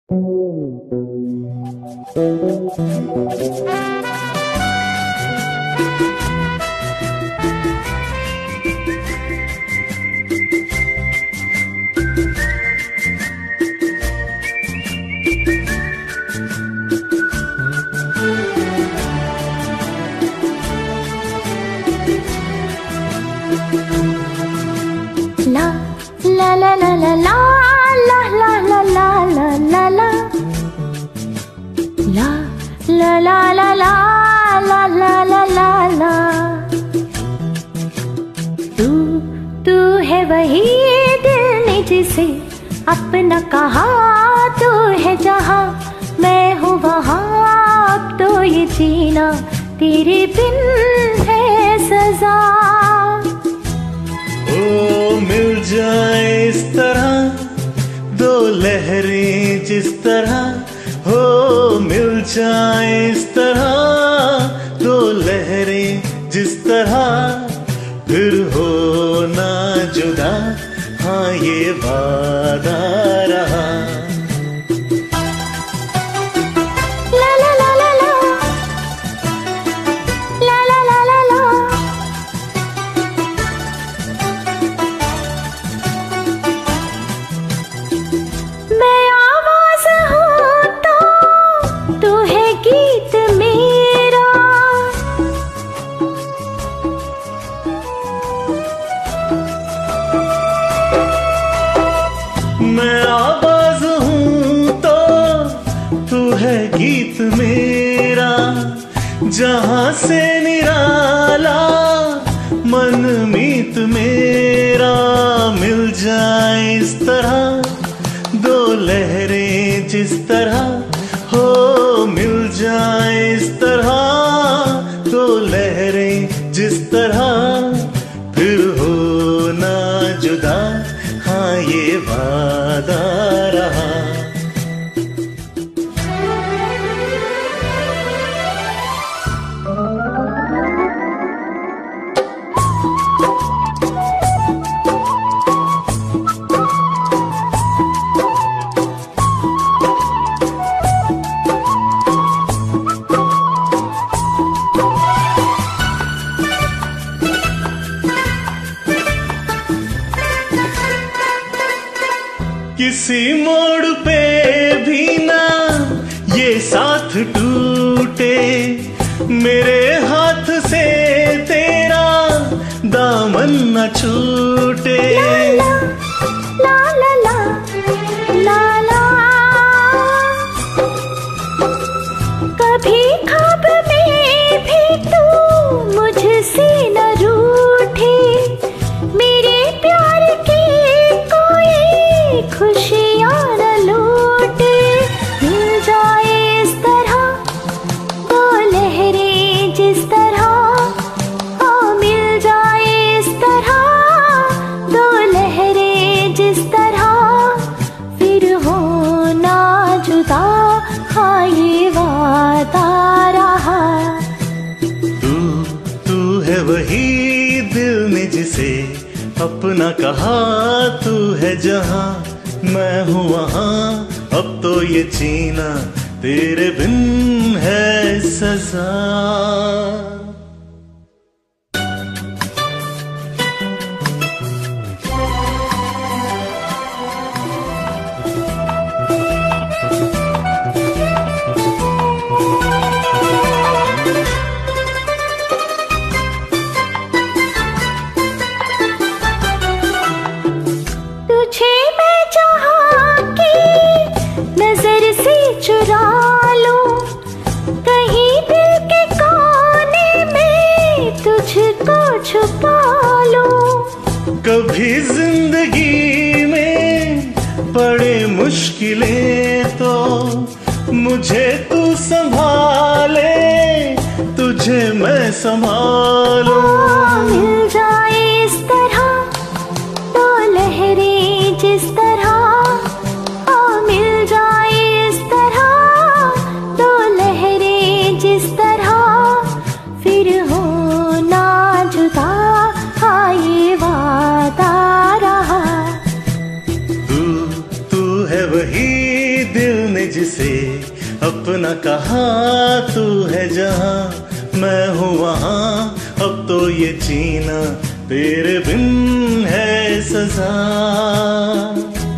अपना कहा तू है जहाँ मैं हूँ वहाँ, अब तो ये जीना तेरे बिन है सजा। ओ मिल जाए इस तरह दो लहरें जिस तरह, हो मिल जाए इस तरह दो लहरें जिस तरह, फिर हो ना जुदा, हाँ ये वादा रहा। ला ला ला ला ला, ला ला ला ला ला। मैं आवाज हूँ तो तू है गीत मेरा, मैं आवाज हूँ तो तू है गीत मेरा, जहाँ से निराला मन मीत मेरा। मिल जाए इस तरह दो लहरें जिस तरह, हो मिल जाए इस तरह दो लहरें जिस तरह, फिर हो ना जुदा, हाँ ये वादा रहा। किसी मोड़ पे भी ना ये साथ टूटे, मेरे हाथ से तेरा दामन न छूटे। ला ला ला ला ला, कभी ख्वाब में भी तू मुझसे न रूठे, मेरे प्यार की कोई खुशियाँ न लूटे। मिल जाए इस तरह दो लहरें जिस तरह, हाँ मिल जाए इस तरह दो लहरें जिस तरह, फिर हो ना जुदा, हाँ ये वादा रहा। तू है वही दिल ने जिसे अपना कहा, तू है जहाँ मैं हूँ वहाँ, अब तो ये जीना तेरे बिन है सजा। तुझे मैं चाहा कि नजर से चुरा लूं, कहीं दिल के कोने में तुझको छुपा लूं। कभी जिंदगी में पड़े मुश्किलें तो मुझे तू संभाले, तुझे मैं संभालूं। मिल जाए इस तरह दो लहरें जिस तरह, मिल जाए इस तरह दो लहरें जिस तरह, फिर हो ना जुदा, हाँ ये वादा रहा। तू है वही दिल ने जिसे अपना कहा, तू है जहां मैं हूँ वहां, अब तो ये जीना तेरे बिन है सजा।